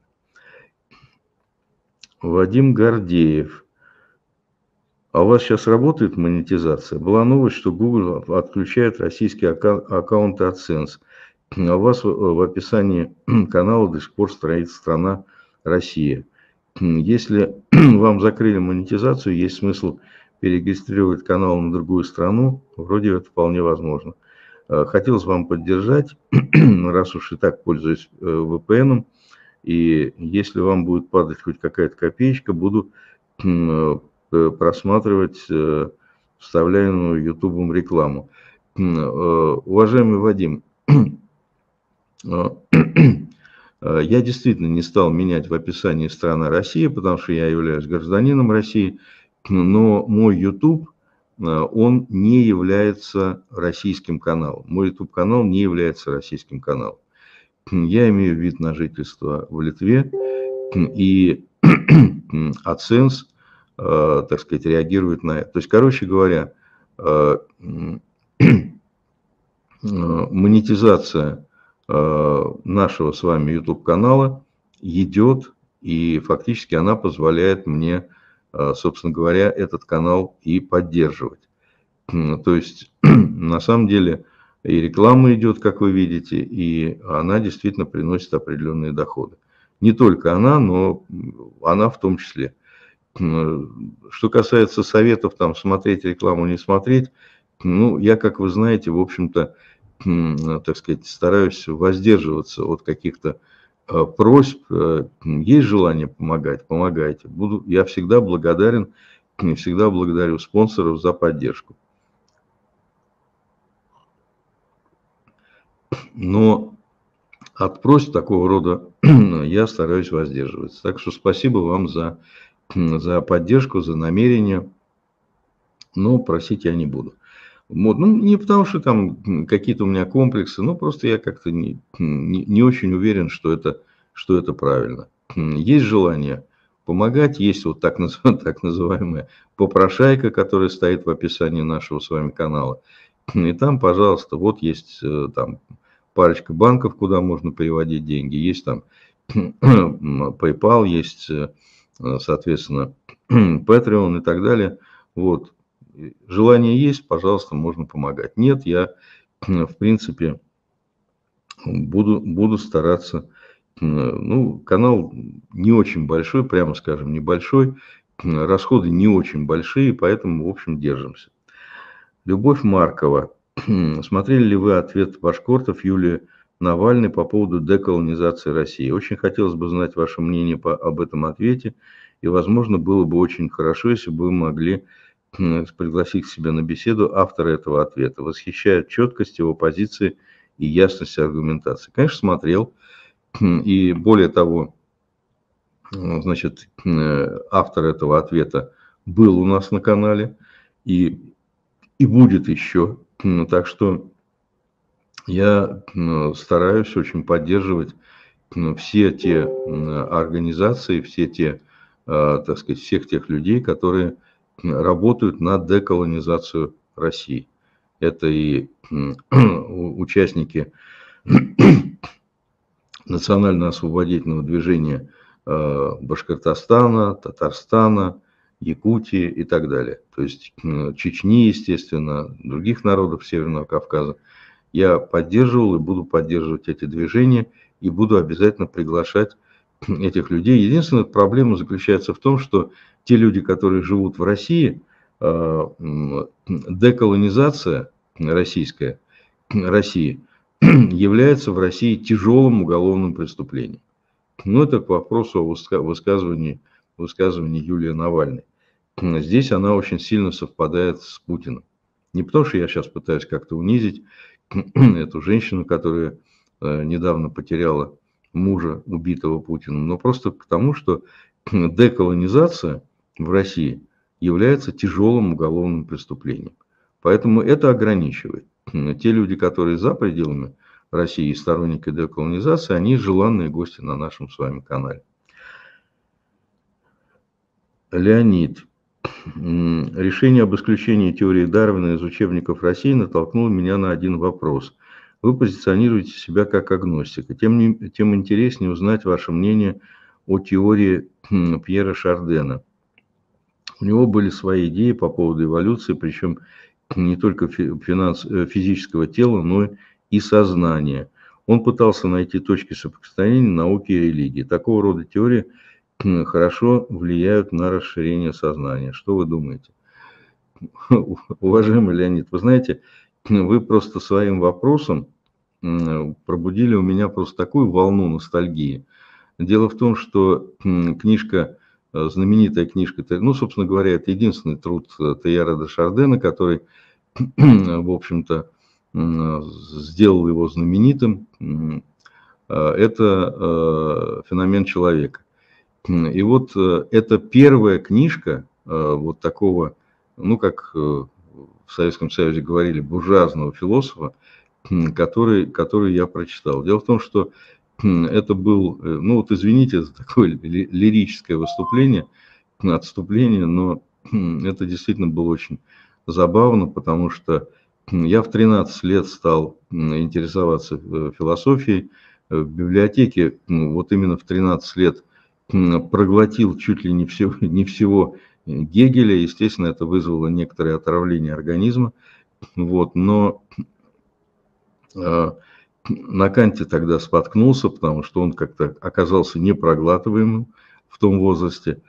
Вадим Гордеев. А у вас сейчас работает монетизация? Была новость, что Google отключает российские аккаунты AdSense. А у вас в описании канала до сих пор стоит страна Россия. Если вам закрыли монетизацию, есть смысл перерегистрировать канал на другую страну. Вроде это вполне возможно. Хотелось вам поддержать, раз уж и так пользуюсь ви пи эн. И если вам будет падать хоть какая-то копеечка, буду просматривать вставляемую ютубом рекламу. Уважаемый Вадим, я действительно не стал менять в описании страна Россия, потому что я являюсь гражданином России, но мой YouTube, он не является российским каналом. Мой YouTube-канал не является российским каналом. Я имею вид на жительство в Литве, и AdSense, так сказать, реагирует на это. То есть, короче говоря, монетизация нашего с вами YouTube-канала идет, и фактически она позволяет мне, собственно говоря, этот канал и поддерживать. То есть, на самом деле, и реклама идет, как вы видите, и она действительно приносит определенные доходы. Не только она, но она в том числе. Что касается советов, там, смотреть рекламу, не смотреть, ну, я, как вы знаете, в общем-то, так сказать, стараюсь воздерживаться от каких-то просьб. Есть желание помогать, помогайте. Буду, я всегда благодарен, всегда благодарю спонсоров за поддержку. Но от просьб такого рода я стараюсь воздерживаться. Так что спасибо вам за, за поддержку, за намерение. Но просить я не буду. Вот. Ну, не потому, что там какие-то у меня комплексы, но просто я как-то не, не, не очень уверен, что это, что это правильно. Есть желание помогать, есть вот так, так называемая попрошайка, которая стоит в описании нашего с вами канала. И там, пожалуйста, вот есть там парочка банков, куда можно переводить деньги, есть там PayPal, есть, соответственно, Patreon и так далее. Вот. Желание есть, пожалуйста, можно помогать. Нет, я, в принципе, буду, буду стараться. Ну, канал не очень большой, прямо скажем, небольшой. Расходы не очень большие, поэтому, в общем, держимся. Любовь Маркова. Смотрели ли вы ответ Башкортов Юлии Навальной по поводу деколонизации России? Очень хотелось бы знать ваше мнение по, об этом ответе. И, возможно, было бы очень хорошо, если бы вы могли пригласить к себе на беседу автора этого ответа. Восхищает четкость его позиции и ясность аргументации. Конечно, смотрел. И более того, значит, автор этого ответа был у нас на канале и, и будет еще. Так что я стараюсь очень поддерживать все те организации, все те, так сказать, всех тех людей, которые работают на деколонизацию России. Это и участники национально-освободительного движения Башкортостана, Татарстана, Якутии и так далее. То есть Чечни, естественно, других народов Северного Кавказа. Я поддерживал и буду поддерживать эти движения и буду обязательно приглашать этих людей. Единственная проблема заключается в том, что те люди, которые живут в России, деколонизация российская, России является в России тяжелым уголовным преступлением. Ну, это к вопросу о высказывании, высказывании Юлии Навальной. Здесь она очень сильно совпадает с Путиным. Не потому, что я сейчас пытаюсь как-то унизить эту женщину, которая недавно потеряла мужа, убитого Путиным, но просто к тому, что деколонизация в России является тяжелым уголовным преступлением. Поэтому это ограничивает. Те люди, которые за пределами России и сторонники деколонизации, они желанные гости на нашем с вами канале. Леонид. Решение об исключении теории Дарвина из учебников России натолкнуло меня на один вопрос. Вы позиционируете себя как агностик, и тем, не, тем интереснее узнать ваше мнение о теории Пьера Шардена. У него были свои идеи по поводу эволюции, причем не только финанс, физического тела, но и сознания. Он пытался найти точки соприкосновения науки и религии. Такого рода теории хорошо влияют на расширение сознания. Что вы думаете? Уважаемый Леонид, вы знаете, вы просто своим вопросом пробудили у меня просто такую волну ностальгии. Дело в том, что книжка, знаменитая книжка, ну, собственно говоря, это единственный труд Тейяра де Шардена, который, в общем-то, сделал его знаменитым. Это «Феномен человека». И вот это первая книжка вот такого, ну, как в Советском Союзе говорили, буржуазного философа, который, который я прочитал. Дело в том, что это был, ну вот извините за такое лирическое выступление, отступление, но это действительно было очень забавно, потому что я в тринадцать лет стал интересоваться философией. В библиотеке, вот именно в тринадцать лет, проглотил чуть ли не всего, не всего Гегеля. Естественно, это вызвало некоторое отравление организма. Вот, но э, на Канте тогда споткнулся, потому что он как-то оказался непроглатываемым в том возрасте.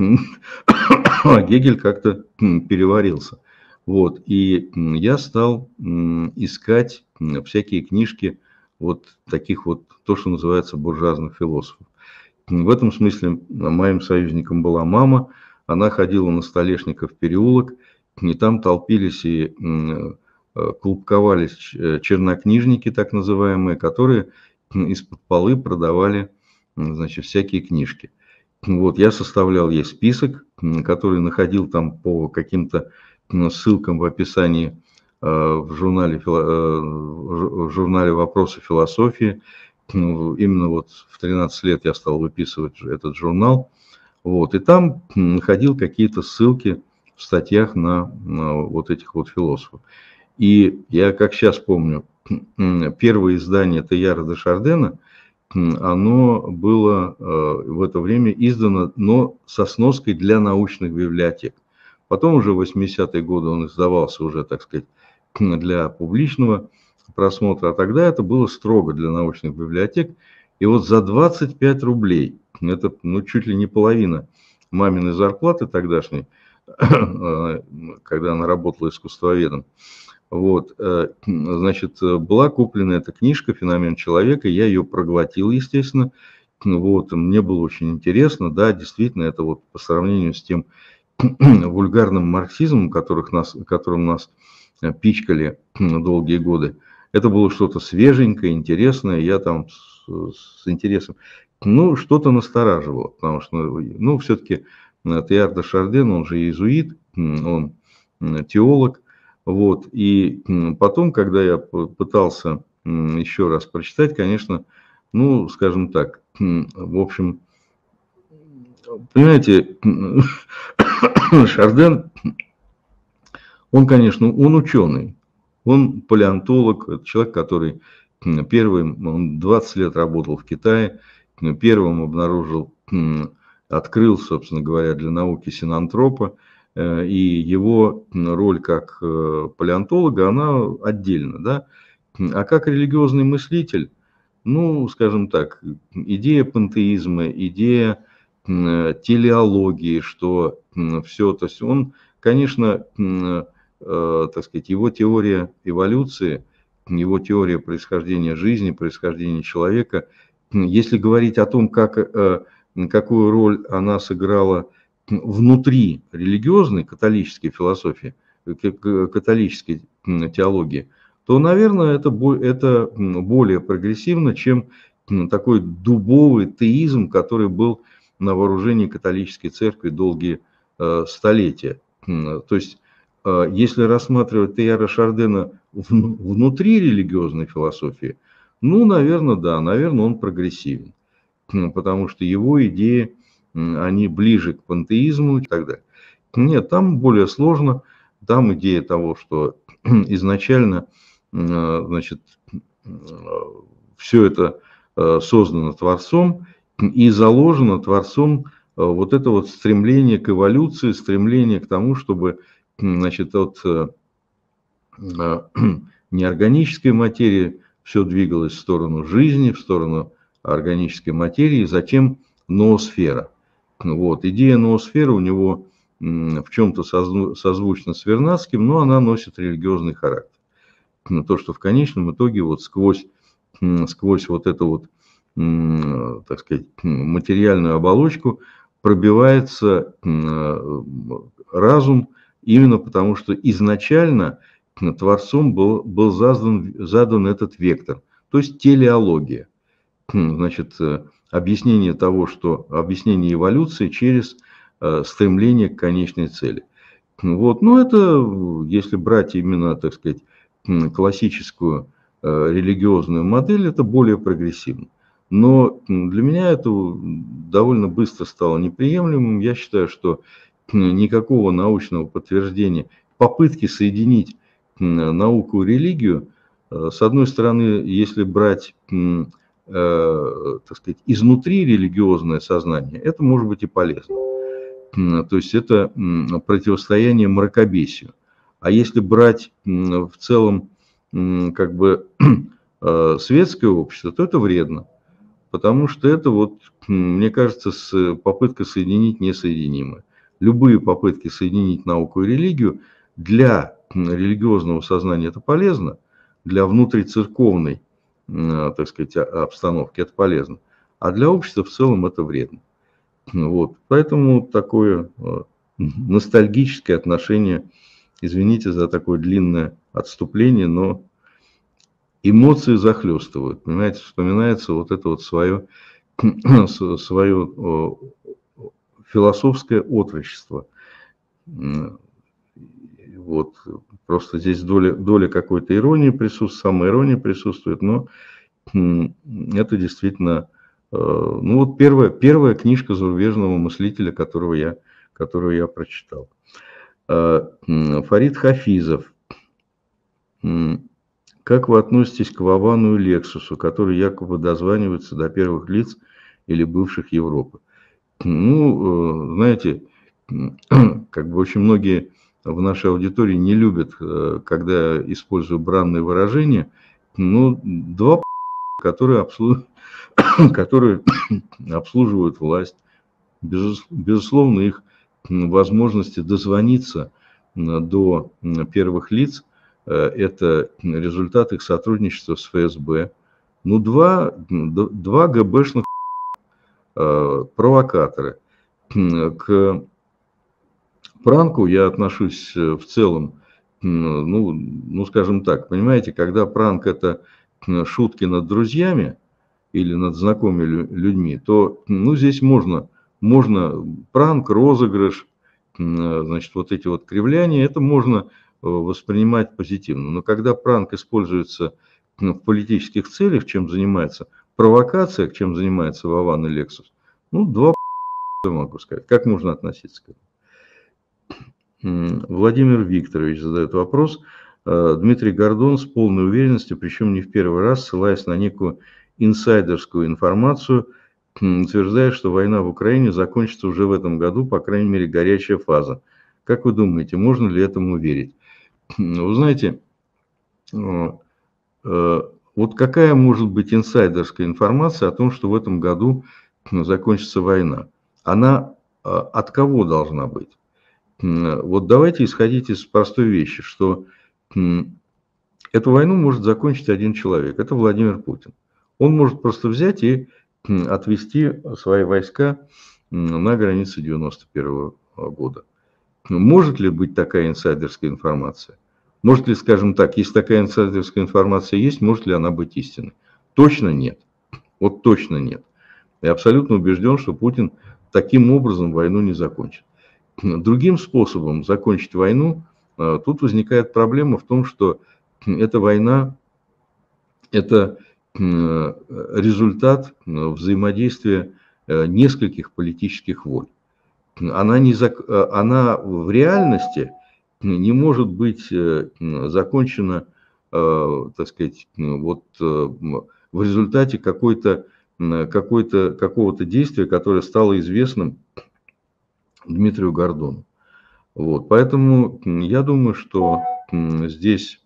А Гегель как-то переварился. Вот, и я стал искать всякие книжки вот таких вот, то, что называется, буржуазных философов. В этом смысле моим союзником была мама. Она ходила на Столешников переулок, и там толпились и клубковались чернокнижники, так называемые, которые из-под полы продавали, значит, всякие книжки. Вот, я составлял ей список, который находил там по каким-то ссылкам в описании в журнале, в журнале «Вопросы философии». Именно вот в тринадцать лет я стал выписывать этот журнал. Вот, и там находил какие-то ссылки в статьях на, на вот этих вот философов. И я, как сейчас помню, первое издание Тейяра де Шардена, оно было в это время издано, но со сноской для научных библиотек. Потом уже в восьмидесятые годы он издавался уже, так сказать, для публичного просмотра, а тогда это было строго для научных библиотек. И вот за двадцать пять рублей, это ну, чуть ли не половина маминой зарплаты тогдашней, когда она работала искусствоведом, вот, значит, была куплена эта книжка «Феномен человека», я ее проглотил, естественно, вот, мне было очень интересно, да, действительно, это вот по сравнению с тем вульгарным марксизмом, которых нас, которым нас пичкали долгие годы, это было что-то свеженькое, интересное, я там с, с интересом, ну, что-то настораживало, потому что, ну, все-таки Тейяр де Шарден, он же иезуит, он теолог, вот, и потом, когда я пытался еще раз прочитать, конечно, ну, скажем так, в общем, понимаете, Шарден, он, конечно, он ученый, он палеонтолог, это человек, который первым, он двадцать лет работал в Китае, первым обнаружил, открыл, собственно говоря, для науки синантропа, и его роль как палеонтолога, она отдельна, да, а как религиозный мыслитель, ну, скажем так, идея пантеизма, идея телеологии, что все, то есть он конечно, так сказать, его теория эволюции, его теория происхождения жизни, происхождения человека, если говорить о том, как, какую роль она сыграла внутри религиозной католической философии, католической теологии, то, наверное, это, это более прогрессивно, чем такой дубовый теизм, который был на вооружении католической церкви долгие э, столетия. То есть, э, если рассматривать Тейяра Шардена в, внутри религиозной философии, ну, наверное, да, наверное, он прогрессивен, потому что его идеи, они ближе к пантеизму и так далее. Нет, там более сложно, там идея того, что изначально, значит, все это создано Творцом и заложено Творцом вот это вот стремление к эволюции, стремление к тому, чтобы, значит, от неорганической материи все двигалось в сторону жизни, в сторону органической материи, затем ноосфера. Вот. Идея ноосферы у него в чем-то созвучна с Вернадским, но она носит религиозный характер. То, что в конечном итоге вот сквозь, сквозь вот эту вот, так сказать, материальную оболочку пробивается разум, именно потому что изначально Творцом был, был задан, задан этот вектор, то есть телеология. Значит, объяснение того, что объяснение эволюции через стремление к конечной цели. Вот. Но это, если брать именно, так сказать, классическую религиозную модель, это более прогрессивно. Но для меня это довольно быстро стало неприемлемым. Я считаю, что никакого научного подтверждения, попытки соединить науку и религию, с одной стороны, если брать, так сказать, изнутри религиозное сознание, это может быть и полезно. То есть это противостояние мракобесию. А если брать в целом как бы светское общество, то это вредно. Потому что это, вот, мне кажется, с попытка соединить несоединимое. Любые попытки соединить науку и религию для религиозного сознания это полезно, для внутрицерковной, так сказать, обстановки это полезно, а для общества в целом это вредно. Вот. Поэтому такое ностальгическое отношение, извините за такое длинное отступление, но эмоции захлестывают, понимаете, вспоминается вот это вот свое, свое философское отрочество. Вот. Просто здесь доля, доля какой-то иронии присутствует, самоирония присутствует, но это действительно, ну вот первая, первая книжка зарубежного мыслителя, которого я, которую я прочитал. Фарид Хафизов. Как вы относитесь к Вовану и Лексусу, которые якобы дозваниваются до первых лиц или бывших Европы? Ну, знаете, как бы очень многие в нашей аудитории не любят, когда использую бранные выражения, но два, которые, обслуж... которые обслуживают власть, безусловно, их возможности дозвониться до первых лиц, это результат их сотрудничества с ФСБ. Ну, два, два ГБшных провокатора. К пранку я отношусь в целом, ну, ну, скажем так, понимаете, когда пранк – это шутки над друзьями или над знакомыми людьми, то, ну, здесь можно, можно пранк, розыгрыш, значит, вот эти вот кривляния, это можно воспринимать позитивно. Но когда пранк используется в политических целях, чем занимается провокация, чем занимается Вован и Лексус, ну, два могу сказать. Как можно относиться к этому? Владимир Викторович задает вопрос. Дмитрий Гордон с полной уверенностью, причем не в первый раз, ссылаясь на некую инсайдерскую информацию, утверждает, что война в Украине закончится уже в этом году, по крайней мере, горячая фаза. Как вы думаете, можно ли этому верить? Вы знаете, вот какая может быть инсайдерская информация о том, что в этом году закончится война? Она от кого должна быть? Вот давайте исходить из простой вещи, что эту войну может закончить один человек, это Владимир Путин. Он может просто взять и отвести свои войска на границы девяносто первого года. Может ли быть такая инсайдерская информация? Может ли, скажем так, если такая инсайдерская информация есть, может ли она быть истинной? Точно нет. Вот точно нет. Я абсолютно убежден, что Путин таким образом войну не закончит. Другим способом закончить войну, тут возникает проблема в том, что эта война – это результат взаимодействия нескольких политических воль. Она, не зак... она в реальности не может быть закончена, так сказать, вот в результате какой-то, какой-то, какого-то действия, которое стало известным Дмитрию Гордону. Вот. Поэтому я думаю, что здесь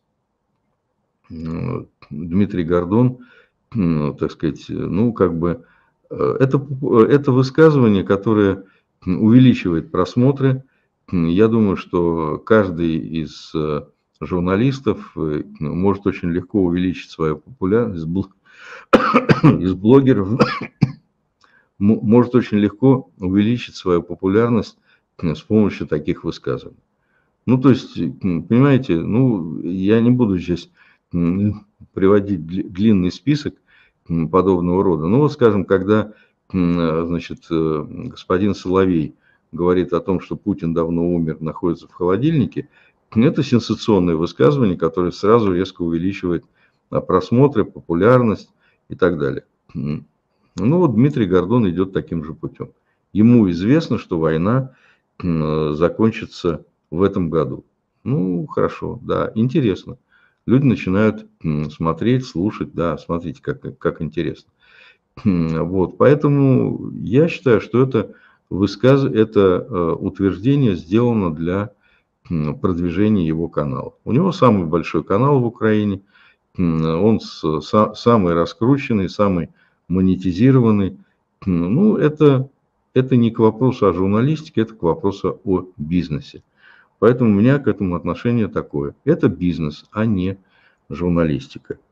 Дмитрий Гордон, так сказать, ну, как бы, это, это высказывание, которое увеличивает просмотры. Я думаю, что каждый из журналистов может очень легко увеличить свою популярность, из блогеров может очень легко увеличить свою популярность с помощью таких высказываний. Ну, то есть, понимаете, ну, я не буду здесь приводить длинный список подобного рода. Ну, вот, скажем, когда, значит, господин Соловей говорит о том, что Путин давно умер, находится в холодильнике, это сенсационное высказывание, которое сразу резко увеличивает просмотры, популярность и так далее. Ну, вот Дмитрий Гордон идет таким же путем. Ему известно, что война закончится в этом году. Ну, хорошо, да, интересно. Люди начинают смотреть, слушать, да, смотрите, как, как интересно. Вот, поэтому я считаю, что это, высказ... это утверждение сделано для продвижения его канала. У него самый большой канал в Украине, он самый раскрученный, самый монетизированный. Ну, это, это не к вопросу о журналистике, это к вопросу о бизнесе. Поэтому у меня к этому отношение такое. Это бизнес, а не журналистика.